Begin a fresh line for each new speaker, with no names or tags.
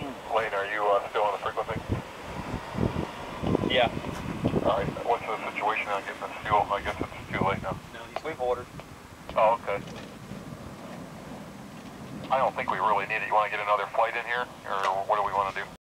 Lane, are you still on the frequency?
Yeah.
Alright, what's the situation on getting this fuel? I guess it's too late now.
No, we've ordered.
Oh, okay. I don't think we really need it. You want to get another flight in here, or what do we want to do?